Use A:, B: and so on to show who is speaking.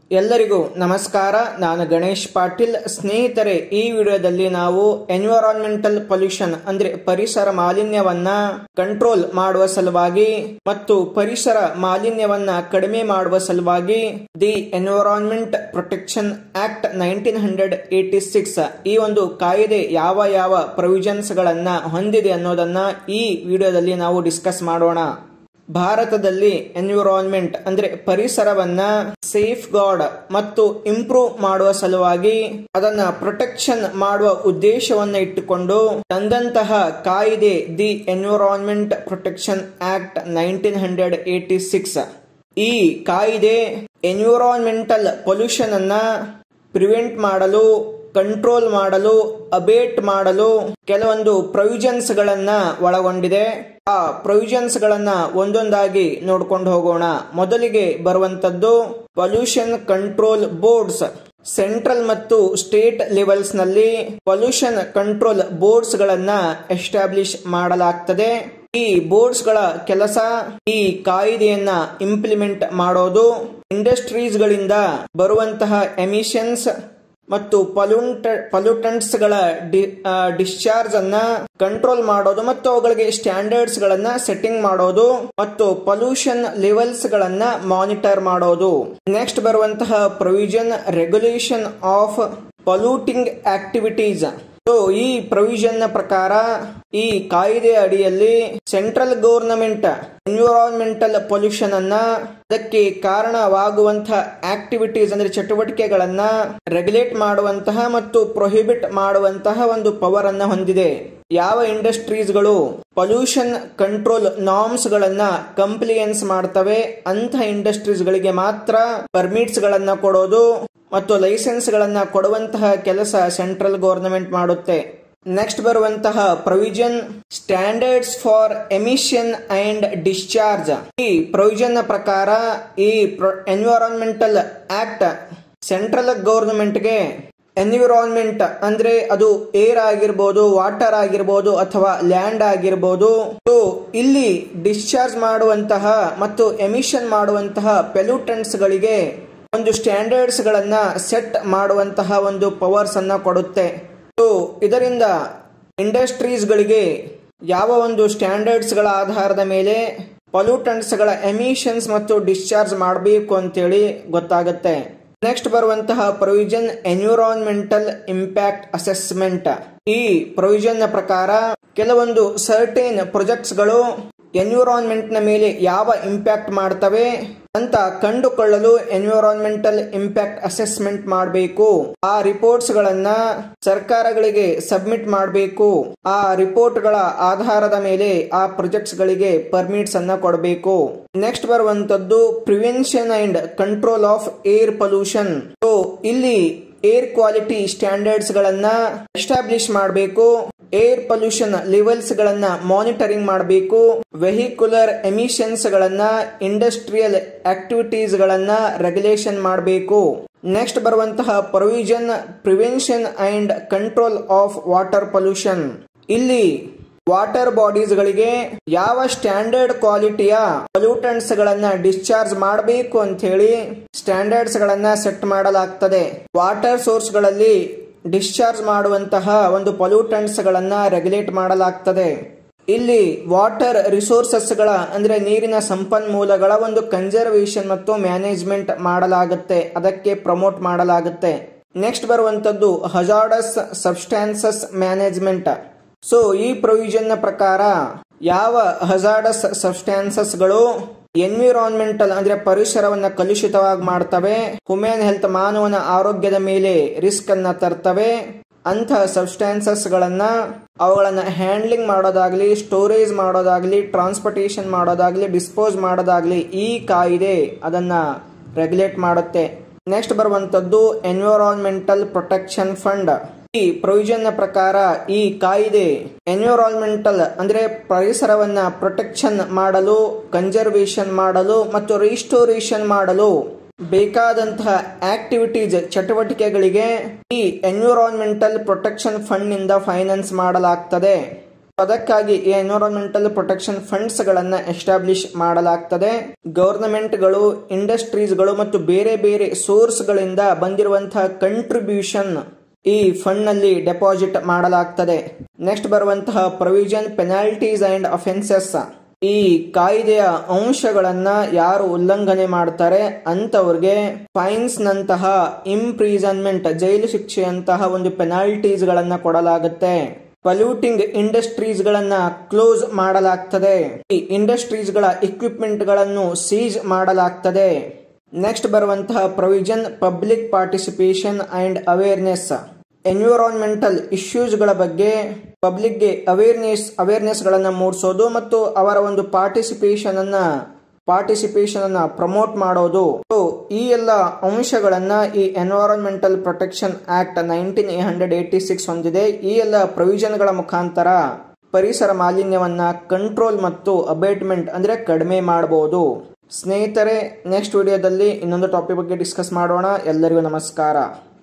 A: ಎಲ್ಲರಿಗೂ ನಮಸ್ಕಾರ. ನಾನು ಗಣೇಶ್ ಪಾಟೀಲ್. ಸ್ನೇಹಿತರೆ, ಈ ವಿಡಿಯೋದಲ್ಲಿ ನಾವು ಎನ್ವಿರಾನ್ಮೆಂಟಲ್ ಪೊಲ್ಯೂಷನ್ ಅಂದ್ರೆ ಪರಿಸರ ಮಾಲಿನ್ಯವನ್ನ ಕಂಟ್ರೋಲ್ ಮಾಡುವ ಸಲುವಾಗಿ ಮತ್ತು ಪರಿಸರ ಮಾಲಿನ್ಯವನ್ನ ಕಡಿಮೆ ಮಾಡುವ ಸಲುವಾಗಿ ದಿ ಎನ್ವಿರಾನ್ಮೆಂಟ್ ಪ್ರೊಟೆಕ್ಷನ್ ಆಕ್ಟ್ 1986 ಈ ಒಂದು ಕಾಯ್ದೆ ಯಾವ ಯಾವ ಪ್ರೊವಿಷನ್ಸ್ ಗಳನ್ನ ಹೊಂದಿದೆ ಅನ್ನೋದನ್ನ ಈ ವಿಡಿಯೋದಲ್ಲಿ ನಾವು ಡಿಸ್ಕಸ್ ಮಾಡೋಣ. ಭಾರತದಲ್ಲಿ ಎನ್ವಿರಾನ್ಮೆಂಟ್ ಅಂದ್ರೆ ಪರಿಸರವನ್ನ ಸೇಫ್ ಗಾರ್ಡ್ ಮತ್ತು ಇಂಪ್ರೂವ್ ಮಾಡುವ ಸಲುವಾಗಿ ಅದನ್ನ ಪ್ರೊಟೆಕ್ಷನ್ ಮಾಡುವ ಉದ್ದೇಶವನ್ನ ಇಟ್ಟುಕೊಂಡು ತಂದಂತಹ ಕಾಯ್ದೆ ದಿ ಎನ್ವಿರಾನ್ಮೆಂಟ್ ಪ್ರೊಟೆಕ್ಷನ್ ಆಕ್ಟ್ 1986. ಈ ಕಾಯ್ದೆ ಎನ್ವಿರಾನ್ಮೆಂಟಲ್ ಪೊಲ್ಯೂಷನ್ ಅನ್ನ ಪ್ರಿವೆಂಟ್ ಮಾಡಲು, ಕಂಟ್ರೋಲ್ ಮಾಡಲು, ಅಬೇಟ್ ಮಾಡಲು ಕೆಲವೊಂದು ಪ್ರೊವಿಷನ್ಸ್ ಗಳನ್ನ ಒಳಗೊಂಡಿದೆ. ಆ ಪ್ರೊವಿಷನ್ಸ್ ಗಳನ್ನ ಒಂದೊಂದಾಗಿ ನೋಡ್ಕೊಂಡು ಹೋಗೋಣ. ಮೊದಲಿಗೆ ಬರುವಂತದ್ದು ಪೊಲ್ಯೂಷನ್ ಕಂಟ್ರೋಲ್ ಬೋರ್ಡ್ಸ್. ಸೆಂಟ್ರಲ್ ಮತ್ತು ಸ್ಟೇಟ್ ಲೆವೆಲ್ಸ್ ನಲ್ಲಿ ಪೊಲ್ಯೂಷನ್ ಕಂಟ್ರೋಲ್ ಬೋರ್ಡ್ಸ್ ಗಳನ್ನ ಎಸ್ಟಾಬ್ಲಿಷ್ ಮಾಡಲಾಗ್ತದೆ. ಈ ಬೋರ್ಡ್ಸ್ ಗಳ ಕೆಲಸ ಈ ಕಾಯ್ದೆಯನ್ನ ಇಂಪ್ಲಿಮೆಂಟ್ ಮಾಡೋದು, ಇಂಡಸ್ಟ್ರೀಸ್ ಗಳಿಂದ ಬರುವಂತಹ ಎಮಿಷನ್ಸ್ ಮತ್ತು ಪೊಲ್ಯೂಟೆಂಟ್ಸ್ ಗಳ ಡಿಸ್ಚಾರ್ಜ್ ಅನ್ನ ಕಂಟ್ರೋಲ್ ಮಾಡೋದು ಮತ್ತು ಅವುಗಳಿಗೆ ಸ್ಟ್ಯಾಂಡರ್ಡ್ಸ್ ಗಳನ್ನ ಸೆಟ್ಟಿಂಗ್ ಮಾಡೋದು ಮತ್ತು ಪೊಲ್ಯೂಷನ್ ಲೆವೆಲ್ಸ್ ಗಳನ್ನ ಮಾನಿಟರ್ ಮಾಡೋದು. ನೆಕ್ಸ್ಟ್ ಬರುವಂತಹ provision regulation of polluting activities. ಈ ಪ್ರೊವಿಷನ್ ನ ಪ್ರಕಾರ ಈ ಕಾಯ್ದೆ ಅಡಿಯಲ್ಲಿ ಸೆಂಟ್ರಲ್ ಗವರ್ನಮೆಂಟ್ ಎನ್ವಿರಾನ್ಮೆಂಟಲ್ ಪೊಲ್ಯೂಷನ್ ಅನ್ನ, ಅದಕ್ಕೆ ಕಾರಣವಾಗುವಂತಹ ಆಕ್ಟಿವಿಟೀಸ್ ಅಂದ್ರೆ ಚಟುವಟಿಕೆಗಳನ್ನ ರೆಗ್ಯುಲೇಟ್ ಮಾಡುವಂತಹ ಮತ್ತು ಪ್ರೊಹಿಬಿಟ್ ಮಾಡುವಂತಹ ಒಂದು ಪವರ್ ಅನ್ನ ಹೊಂದಿದೆ. ಯಾವ ಇಂಡಸ್ಟ್ರೀಸ್ಗಳು ಪೊಲ್ಯೂಷನ್ ಕಂಟ್ರೋಲ್ ನಾರ್ಮ್ಸ್ ಗಳನ್ನ ಕಂಪ್ಲಿಯನ್ಸ್ ಮಾಡ್ತವೆ ಅಂತಹ ಇಂಡಸ್ಟ್ರೀಸ್ ಗಳಿಗೆ ಮಾತ್ರ ಪರ್ಮಿಟ್ಸ್ ಗಳನ್ನ ಕೊಡೋದು ಮತ್ತು ಲೈಸೆನ್ಸ್ ಗಳನ್ನ ಕೊಡುವಂತಹ ಕೆಲಸ ಸೆಂಟ್ರಲ್ ಗವರ್ನಮೆಂಟ್ ಮಾಡುತ್ತೆ. ನೆಕ್ಸ್ಟ್ ಬರುವಂತಹ provision standards for emission and discharge. ಈ ಪ್ರೊವಿಷನ್ ನ ಪ್ರಕಾರ ಈ ಎನ್ವಿರಾನ್ಮೆಂಟಲ್ ಆಕ್ಟ್ ಸೆಂಟ್ರಲ್ ಗವರ್ನಮೆಂಟ್ ಗೆ ಎನ್ವಿರಾನ್ಮೆಂಟ್ ಅಂದ್ರೆ ಅದು ಏರ್ ಆಗಿರ್ಬೋದು, ವಾಟರ್ ಆಗಿರ್ಬೋದು ಅಥವಾ ಲ್ಯಾಂಡ್ ಆಗಿರ್ಬೋದು, ಇಲ್ಲಿ ಡಿಸ್ಚಾರ್ಜ್ ಮಾಡುವಂತಹ ಮತ್ತು ಎಮಿಷನ್ ಮಾಡುವಂತಹ ಪೊಲ್ಯೂಟೆಂಟ್ಸ್ ಗಳಿಗೆ ಒಂದು ಸ್ಟ್ಯಾಂಡರ್ಡ್ಸ್ ಗಳನ್ನ ಸೆಟ್ ಮಾಡುವಂತಹ ಒಂದು ಪವರ್ಸ್ ಅನ್ನ ಕೊಡುತ್ತೆ. ಇದರಿಂದ ಇಂಡಸ್ಟ್ರೀಸ್ ಗಳಿಗೆ ಯಾವ ಒಂದು ಸ್ಟ್ಯಾಂಡರ್ಡ್ಸ್ ಗಳ ಆಧಾರದ ಮೇಲೆ ಪೊಲ್ಯೂಟೆಂಟ್ಸ್ ಗಳ ಎಮಿಷನ್ಸ್ ಮತ್ತು ಡಿಸ್ಚಾರ್ಜ್ ಮಾಡಬೇಕು ಅಂತೇಳಿ ಗೊತ್ತಾಗುತ್ತೆ. ನೆಕ್ಸ್ಟ್ ಬರುವಂತಹ ಪ್ರೊವಿಷನ್ ಎನ್ವಿರಾನ್ಮೆಂಟಲ್ ಇಂಪ್ಯಾಕ್ಟ್ ಅಸೆಸ್ಮೆಂಟ್. ಈ ಪ್ರೊವಿಷನ್ ನ ಪ್ರಕಾರ ಕೆಲವೊಂದು ಸರ್ಟೇನ್ ಪ್ರಾಜೆಕ್ಟ್ಸ್ ಗಳು ಎನ್ವಿರಾನ್ಮೆಂಟ್ ನ ಮೇಲೆ ಯಾವ ಇಂಪ್ಯಾಕ್ಟ್ ಮಾಡ್ತವೆ ಅಂತ ಕಂಡುಕೊಳ್ಳಲು ಎನ್ವಿರಾನ್ಮೆಂಟಲ್ ಇಂಪ್ಯಾಕ್ಟ್ ಅಸೆಸ್ಮೆಂಟ್ ಮಾಡಬೇಕು. ಆ ರಿಪೋರ್ಟ್ಸ್ ಗಳನ್ನ ಸರ್ಕಾರಗಳಿಗೆ ಸಬ್ಮಿಟ್ ಮಾಡಬೇಕು. ಆ ರಿಪೋರ್ಟ್ ಗಳ ಆಧಾರದ ಮೇಲೆ ಆ ಪ್ರಾಜೆಕ್ಟ್ಸ್ ಗಳಿಗೆ ಪರ್ಮಿಟ್ಸ್ ಅನ್ನ ಕೊಡಬೇಕು. ನೆಕ್ಸ್ಟ್ ಬರುವಂತದ್ದು prevention and control of air pollution. ಇಲ್ಲಿ ಏರ್ ಕ್ವಾಲಿಟಿ ಸ್ಟ್ಯಾಂಡರ್ಡ್ಸ್ ಗಳನ್ನ ಎಸ್ಟಾಬ್ಲಿಷ್ ಮಾಡಬೇಕು. ಏರ್ ಪೊಲ್ಯೂಷನ್ ಲೆವೆಲ್ಸ್ ಗಳನ್ನ ಮಾನಿಟರಿಂಗ್ ಮಾಡಬೇಕು. ವೆಹಿಕ್ಯುಲರ್ ಎಮಿಷನ್ಸ್ ಗಳನ್ನ, ಇಂಡಸ್ಟ್ರಿಯಲ್ ಆಕ್ಟಿವಿಟೀಸ್ ಗಳನ್ನ ರೆಗ್ಯುಲೇಷನ್ ಮಾಡಬೇಕು. ನೆಕ್ಸ್ಟ್ ಬರುವಂತಹ provision prevention and control of water pollution. ಇಲ್ಲಿ ವಾಟರ್ ಬಾಡೀಸ್ ಗಳಿಗೆ ಯಾವ ಸ್ಟ್ಯಾಂಡರ್ಡ್ ಕ್ವಾಲಿಟಿಯ ಪೊಲ್ಯೂಟೆಂಟ್ಸ್ ಗಳನ್ನ ಡಿಸ್ಚಾರ್ಜ್ ಮಾಡಬೇಕು ಅಂತ ಹೇಳಿ ಸ್ಟ್ಯಾಂಡರ್ಡ್ಸ್ ಗಳನ್ನ ಸೆಟ್ ಮಾಡಲಾಗ್ತದೆ. ವಾಟರ್ ಸೋರ್ಸ್ ಗಳಲ್ಲಿ ಡಿಸ್ಚಾರ್ಜ್ ಮಾಡುವಂತಹ ಒಂದು ಪೊಲ್ಯೂಟೆಂಟ್ಸ್ ಗಳನ್ನ ರೆಗ್ಯುಲೇಟ್ ಮಾಡಲಾಗ್ತದೆ. ಇಲ್ಲಿ ವಾಟರ್ ರಿಸೋರ್ಸಸ್ ಗಳ ಅಂದ್ರೆ ನೀರಿನ ಸಂಪನ್ಮೂಲಗಳ ಒಂದು ಕನ್ಸರ್ವೇಷನ್ ಮತ್ತು ಮ್ಯಾನೇಜ್ಮೆಂಟ್ ಮಾಡಲಾಗುತ್ತೆ, ಅದಕ್ಕೆ ಪ್ರಮೋಟ್ ಮಾಡಲಾಗುತ್ತೆ. ನೆಕ್ಸ್ಟ್ ಬರುವಂತದ್ದು ಹಜಾರ್ಡಸ್ ಸಬ್ಸ್ಟಾನ್ಸಸ್ ಮ್ಯಾನೇಜ್ಮೆಂಟ್. ಈ ಪ್ರೊವಿಷನ್ ನ ಪ್ರಕಾರ ಯಾವ ಹಜಾರ್ಡಸ್ ಸಬ್ಸ್ಟಾನ್ಸಸ್ ಗಳು ಎನ್ವಿರಾನ್ಮೆಂಟಲ್ ಅಂದ್ರೆ ಪರಿಸರವನ್ನ ಕಲುಷಿತವಾಗಿ ಮಾಡ್ತವೆ, ಹ್ಯೂಮನ್ ಹೆಲ್ತ್ ಮಾನವನ ಆರೋಗ್ಯದ ಮೇಲೆ ರಿಸ್ಕ್ ಅನ್ನ ತರ್ತವೆ, ಅಂತಹ ಸಬ್ಸ್ಟಾನ್ಸಸ್ ಗಳನ್ನ ಅವುಗಳನ್ನ ಹ್ಯಾಂಡ್ಲಿಂಗ್ ಮಾಡೋದಾಗ್ಲಿ, ಸ್ಟೋರೇಜ್ ಮಾಡೋದಾಗ್ಲಿ, ಟ್ರಾನ್ಸ್ಪೋರ್ಟೇಷನ್ ಮಾಡೋದಾಗ್ಲಿ, ಡಿಸ್ಪೋಸ್ ಮಾಡೋದಾಗ್ಲಿ ಈ ಕಾಯ್ದೆ ಅದನ್ನ ರೆಗ್ಯುಲೇಟ್ ಮಾಡುತ್ತೆ. ನೆಕ್ಸ್ಟ್ ಬರುವಂತದ್ದು ಎನ್ವಿರಾನ್ಮೆಂಟಲ್ ಪ್ರೊಟೆಕ್ಷನ್ ಫಂಡ್. ಈ ಪ್ರೊವಿಷನ್ ನ ಪ್ರಕಾರ ಈ ಕಾಯ್ದೆ ಎನ್ವಿರಾನ್ಮೆಂಟಲ್ ಅಂದ್ರೆ ಪರಿಸರವನ್ನ ಪ್ರೊಟೆಕ್ಷನ್ ಮಾಡಲು, ಕನ್ಸರ್ವೇಷನ್ ಮಾಡಲು ಮತ್ತು ರಿಸ್ಟೋರೇಷನ್ ಮಾಡಲು ಬೇಕಾದಂತಹ ಆಕ್ಟಿವಿಟೀಸ್ ಚಟುವಟಿಕೆಗಳಿಗೆ ಈ ಎನ್ವಿರಾನ್ಮೆಂಟಲ್ ಪ್ರೊಟೆಕ್ಷನ್ ಫಂಡ್ ನಿಂದ ಫೈನಾನ್ಸ್ ಮಾಡಲಾಗ್ತದೆ. ಅದಕ್ಕಾಗಿ ಈ ಎನ್ವಿರಾನ್ಮೆಂಟಲ್ ಪ್ರೊಟೆಕ್ಷನ್ ಫಂಡ್ಸ್ ಗಳನ್ನ ಎಸ್ಟಾಬ್ಲಿಷ್ ಮಾಡಲಾಗ್ತದೆ. ಗವರ್ನಮೆಂಟ್ಗಳು, ಇಂಡಸ್ಟ್ರೀಸ್ಗಳು ಮತ್ತು ಬೇರೆ ಬೇರೆ ಸೋರ್ಸ್ ಗಳಿಂದ ಬಂದಿರುವಂತಹ ಕಂಟ್ರಿಬ್ಯೂಷನ್ ಈ ಫಂಡ್ ನಲ್ಲಿ ಡೆಪಾಸಿಟ್ ಮಾಡಲಾಗ್ತದೆ. ನೆಕ್ಸ್ಟ್ ಬರುವಂತಹ ಪ್ರೊವಿಷನ್, ಪೆನಾಲ್ಟೀಸ್ ಅಂಡ್ ಅಫೆನ್ಸಸ್. ಈ ಕಾಯ್ದೆಯ ಅಂಶಗಳನ್ನ ಯಾರು ಉಲ್ಲಂಘನೆ ಮಾಡ್ತಾರೆ ಅಂತವ್ರಿಗೆ ಫೈನ್ಸ್ ನಂತಹ ಇಂಪ್ರಿಸನ್ಮೆಂಟ್, ಜೈಲು ಶಿಕ್ಷೆಯಂತಹ ಒಂದು ಪೆನಾಲ್ಟೀಸ್ ಗಳನ್ನ ಕೊಡಲಾಗುತ್ತೆ. ಪೊಲ್ಯೂಟಿಂಗ್ ಇಂಡಸ್ಟ್ರೀಸ್ ಗಳನ್ನ ಕ್ಲೋಸ್ ಮಾಡಲಾಗ್ತದೆ. ಈ ಇಂಡಸ್ಟ್ರೀಸ್ ಗಳ ಇಕ್ವಿಪ್ಮೆಂಟ್ ಗಳನ್ನು ಸೀಜ್ ಮಾಡಲಾಗ್ತದೆ. ನೆಕ್ಸ್ಟ್ ಬರುವಂತಹ provision, public participation and awareness. Environmental issues ಗಳ ಬಗ್ಗೆ ಪಬ್ಲಿಕ್ ಗೆ ಅವೇರ್ನೆಸ್ ಗಳನ್ನ ಮೂಡಿಸೋದು ಮತ್ತು ಅವರ ಒಂದು ಪಾರ್ಟಿಸಿಪೇಷನ್ ಅನ್ನ ಪ್ರಮೋಟ್ ಮಾಡೋದು. ಈ ಎಲ್ಲ ಅಂಶಗಳನ್ನ ಈ ಎನ್ವಿರಾನ್ಮೆಂಟಲ್ ಪ್ರೊಟೆಕ್ಷನ್ ಆಕ್ಟ್ 1986 ಹೊಂದಿದೆ. ಈ ಎಲ್ಲ ಪ್ರೊವಿಷನ್ ಗಳ ಮುಖಾಂತರ ಪರಿಸರ ಮಾಲಿನ್ಯವನ್ನ ಕಂಟ್ರೋಲ್ ಮತ್ತು ಅಬೇಟ್ಮೆಂಟ್ ಅಂದ್ರೆ ಕಡಿಮೆ ಮಾಡಬಹುದು. ಸ್ನೇಹಿತರೆ, ನೆಕ್ಸ್ಟ್ ವಿಡಿಯೋದಲ್ಲಿ ಇನ್ನೊಂದು ಟಾಪಿಕ್ ಬಗ್ಗೆ ಡಿಸ್ಕಸ್ ಮಾಡೋಣ. ಎಲ್ಲರಿಗೂ ನಮಸ್ಕಾರ.